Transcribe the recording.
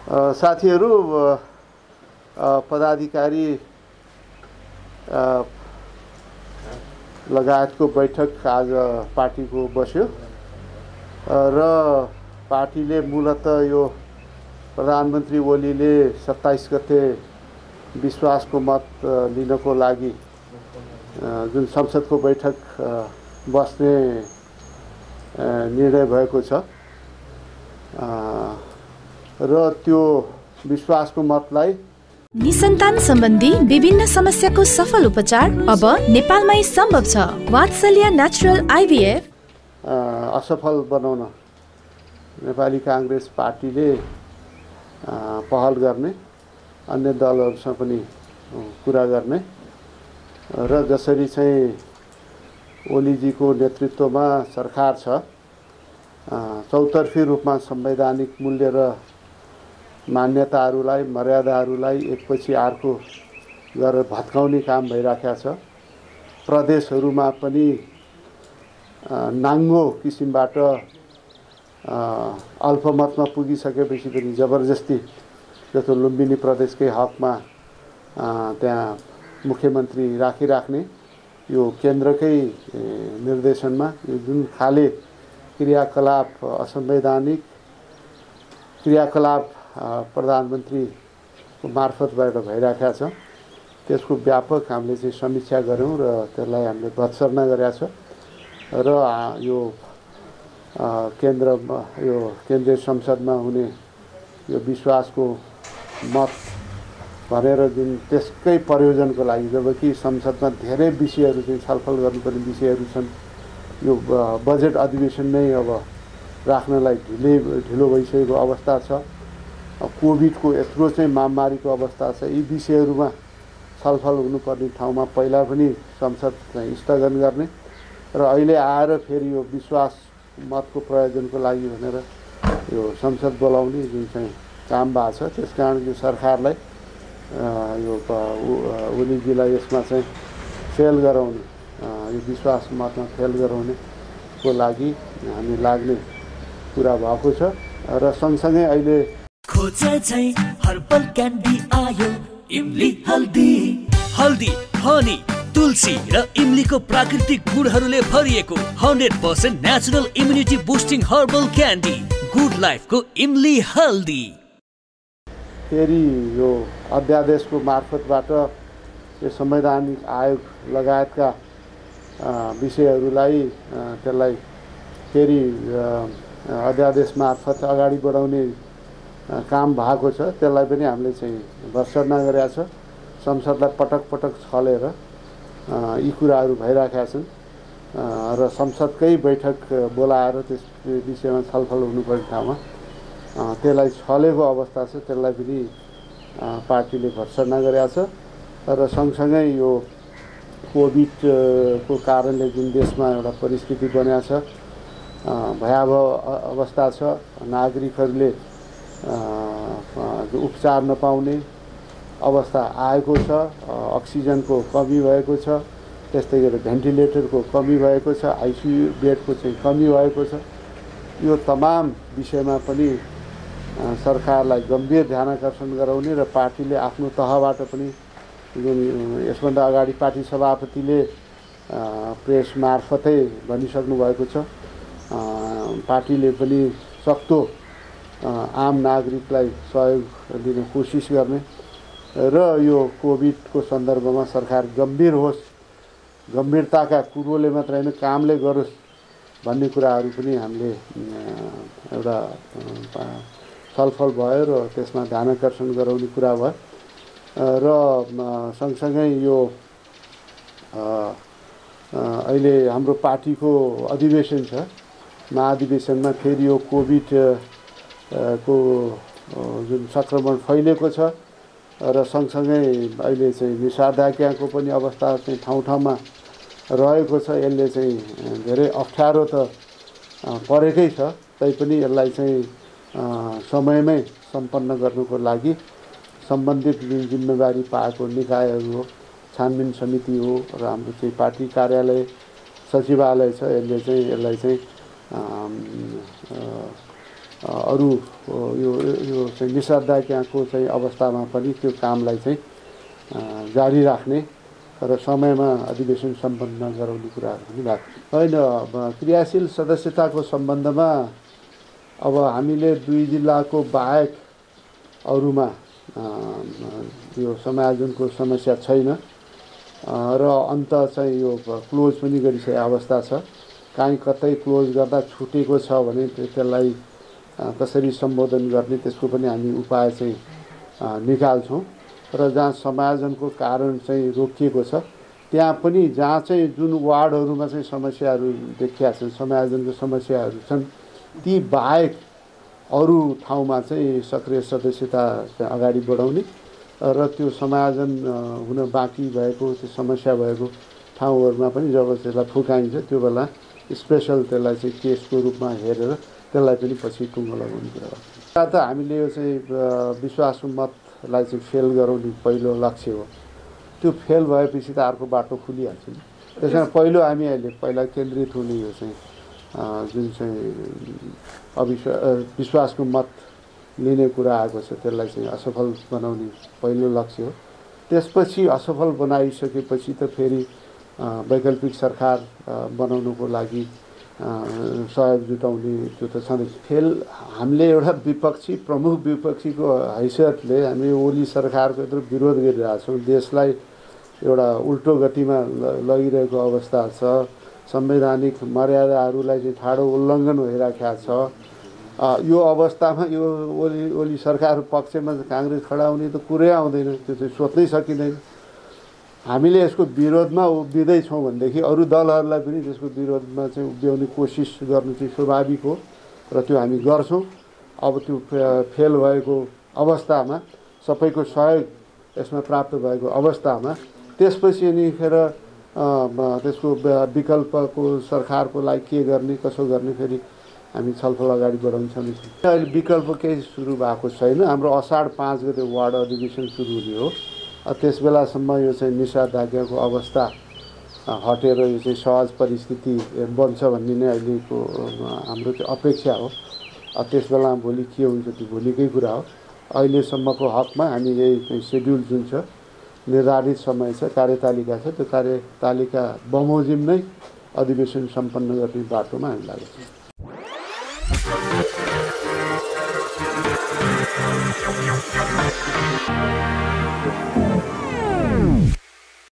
साथीहरू, पदाधिकारी लगायतको बैठक आज पार्टीको बस्यो र पार्टीले मूलतः यो प्रधानमन्त्री ओलीले 27 गते विश्वासको मत लिनको लागि जुन संसदको बैठक बस्ने निर्णय भएको छ र त्यो विश्वासको मतलाई निसन्तान सम्बन्धी विभिन्न समस्याको सफल उपचार अब नेपालमै सम्भव छ। वात्सल्य नेचुरल आइभीएफ असफल बनाउन नेपाली कांग्रेस पार्टीले पहल गर्ने, अन्य दलहरूसँग पनि कुरा गर्ने र जसरी चाहिँ ओलीजीको नेतृत्वमा सरकार छ, चौतर्फी रूपमा संवैधानिक मूल्य र मान्यताहरूलाई, मर्यादाहरूलाई एकपछि अर्को गरेर भत्काउने काम भइराखेको छ। प्रदेशहरूमा पनि नाङ्गो किसिमबाट अल्पमतमा पुगिसकेपछि पनि जबरजस्ती, जस्तो लुम्बिनी प्रदेशकै हकमा त्यहाँ मुख्यमन्त्री राखिराख्ने, यो केन्द्रकै निर्देशनमा यो जुन खाले क्रियाकलाप, असंवैधानिक क्रियाकलाप प्रधानमन्त्रीको मार्फतबाट भइराखेको छ, त्यसको व्यापक हामीले चाहिँ समीक्षा गऱ्यौँ र त्यसलाई हामीले भत्सर्ना गरेका छ र यो केन्द्रमा, यो केन्द्रीय संसदमा हुने यो विश्वासको मत भनेर जुन त्यसकै प्रयोजनको लागि, जबकि संसदमा धेरै विषयहरू चाहिँ छलफल गर्नुपर्ने विषयहरू छन्, यो बजेट अधिवेशन नै अब राख्नलाई ढिलो भइसकेको अवस्था छ, कोभिडको यत्रो चाहिँ महामारीको अवस्था छ, यी विषयहरूमा छलफल हुनुपर्ने ठाउँमा पहिला पनि संसद चाहिँ स्थगन गर्ने र अहिले आएर फेरि यो विश्वास मतको प्रयोजनको लागि भनेर यो संसद बोलाउने जुन चाहिँ काम भएको छ, त्यसकारण यो सरकारलाई यो ओलीजीलाई यसमा चाहिँ फेल गराउने, यो विश्वास मतमा फेल गराउनेको लागि हामी लाग्ने कुरा भएको छ र सँगसँगै अहिले खोजे चाहिँ हर्बल क्यान्डी आयो इमली हल्दी। हल्दी, हनी, तुलसी र इमलीको प्राकृतिक गुणहरूले भरिएको 100% natural immunity boosting herbal candy good लाइफको इमली हल्दी। फेरि यो अध्यादेशको मार्फतबाट यो संवैधानिक आयोग लगायतका विषयहरूलाई त्यसलाई फेरि अध्यादेश मार्फत अगाडि बढाउने काम भएको छ, त्यसलाई पनि हामीले चाहिँ भर्त्सना गरेका छ। संसदलाई पटक पटक छलेर यी कुराहरू भइराखेका छन् र संसदकै बैठक बोलाएर त्यस विषयमा छलफल हुनुपर्ने ठाउँमा त्यसलाई छलेको अवस्था छ, त्यसलाई पनि पार्टीले भर्त्सना गरेका छ र सँगसँगै यो कोभिडको कारणले जुन देशमा एउटा परिस्थिति बनेको छ, भयावह अवस्था छ, नागरिकहरूले उपचार नपाउने अवस्था आएको छ, अक्सिजनको कमी भएको छ, त्यस्तै गरी भेन्टिलेटरको कमी भएको छ, आइसियु बेडको चाहिँ कमी भएको छ। यो तमाम विषयमा पनि सरकारलाई गम्भीर ध्यानाकर्षण गराउने र पार्टीले आफ्नो तहबाट पनि जुन यसभन्दा अगाडि पार्टी सभापतिले प्रेस मार्फतै भनिसक्नु भएको छ, पार्टीले पनि सक्दो आम नागरिकलाई सहयोग दिने कोसिस गर्ने र यो कोभिडको सन्दर्भमा सरकार गम्भीर होस्, गम्भीरताका कुरोले मात्र हैन कामले गरोस् भन्ने कुराहरू पनि हामीले एउटा छलफल भयो र त्यसमा ध्यानाकर्षण गराउने कुरा भयो र सँगसँगै यो अहिले हाम्रो पार्टीको अधिवेशन छ, महाधिवेशनमा फेरि यो कोभिड को जुन संक्रमण फैलेको छ र सँगसँगै अहिले चाहिँ निषेधाज्ञाको पनि अवस्था चाहिँ ठाउँ ठाउँमा रहेको छ। यसले चाहिँ धेरै अप्ठ्यारो त परेकै छ, तैपनि यसलाई चाहिँ समयमै सम्पन्न गर्नुको लागि सम्बन्धित जुन जिम्मेवारी पाएको निकायहरू हो, छानबिन समिति हो र हाम्रो चाहिँ पार्टी कार्यालय सचिवालय छ, यसले चाहिँ यसलाई चाहिँ अरू यो चाहिँ निषेधाज्ञाको चाहिँ अवस्थामा पनि त्यो कामलाई चाहिँ जारी राख्ने र समयमा अधिवेशन सम्पन्न गराउने कुराहरू पनि भएको होइन। क्रियाशील सदस्यताको सम्बन्धमा अब हामीले 2 जिल्लाको बाहेक अरूमा यो समायोजनको समस्या छैन र अन्त चाहिँ यो क्लोज पनि गरिसकेको अवस्था छ। काहीँ कतै क्लोज गर्दा छुटेको छ भने त्यसलाई कसरी सम्बोधन गर्ने त्यसको पनि हामी उपाय चाहिँ निकाल्छौँ र जहाँ समायोजनको कारण चाहिँ रोकिएको छ त्यहाँ पनि जहाँ चाहिँ जुन वार्डहरूमा चाहिँ समस्याहरू देखिया छन्, समायोजनको समस्याहरू छन्, ती बाहेक अरू ठाउँमा चाहिँ सक्रिय सदस्यता अगाडि बढाउने र त्यो समायोजन हुन बाँकी भएको त्यो समस्या भएको ठाउँहरूमा पनि जब त्यसलाई फुकाइन्छ त्यो बेला स्पेसल त्यसलाई चाहिँ केसको रूपमा हेरेर त्यसलाई पनि पछि टुङ्गो लगाउने कुरा हो। त हामीले यो चाहिँ विश्वासको मतलाई चाहिँ फेल गराउने पहिलो लक्ष्य हो। त्यो फेल भएपछि त अर्को बाटो खुलिहाल्छ नि। त्यसमा पहिलो हामी अहिले पहिला केन्द्रित हुने यो चाहिँ जुन चाहिँ विश्वासको मत लिने कुरा आएको छ त्यसलाई चाहिँ असफल बनाउने पहिलो लक्ष्य हो। त्यसपछि असफल बनाइसकेपछि त फेरि वैकल्पिक सरकार बनाउनको लागि सहयोग जुटाउने त्यो त छँदै। फेल हामीले एउटा विपक्षी प्रमुख विपक्षीको हैसियतले हामी ओली सरकारको यत्रो विरोध गरिरहेका छौँ। देशलाई एउटा उल्टो गतिमा लगिरहेको अवस्था छ। संवैधानिक मर्यादाहरूलाई चाहिँ ठाडो उल्लङ्घन भइरहेको छ। यो अवस्थामा यो ओली सरकार पक्षमा काङ्ग्रेस खडा हुने त कुरै आउँदैन, त्यो चाहिँ सोच्नै सकिँदैन। हामीले यसको विरोधमा उभिँदैछौँ भनेदेखि अरू दलहरूलाई पनि त्यसको विरोधमा चाहिँ उभ्याउने कोसिस गर्नु चाहिँ स्वाभाविक हो र त्यो हामी गर्छौँ। अब त्यो फेल भएको अवस्थामा सबैको सहयोग यसमा प्राप्त भएको अवस्थामा त्यसपछि अनि फेर त्यसको विकल्पको सरकारको लागि के गर्ने कसो गर्ने फेरि हामी छलफल अगाडि बढाउँछौँ। अहिले विकल्प केही सुरु भएको छैन। हाम्रो असाढ 5 गते वार्ड अधिवेशन सुरु हुने हो। त्यस बेलासम्म यो चाहिँ निषेधाज्ञाको अवस्था हटेर यो चाहिँ सहज परिस्थिति बन्छ भन्ने नै अहिलेको हाम्रो चाहिँ अपेक्षा हो। त्यस बेला भोलि के हुन्छ त्यो भोलिकै कुरा हो। अहिलेसम्मको हकमा हामी यही सेड्युल जुन छ निर्धारित समय छ, कार्यतालिका छ, त्यो कार्यतालिका बमोजिम नै अधिवेशन सम्पन्न गर्ने बाटोमा हामी लागेको छौँ।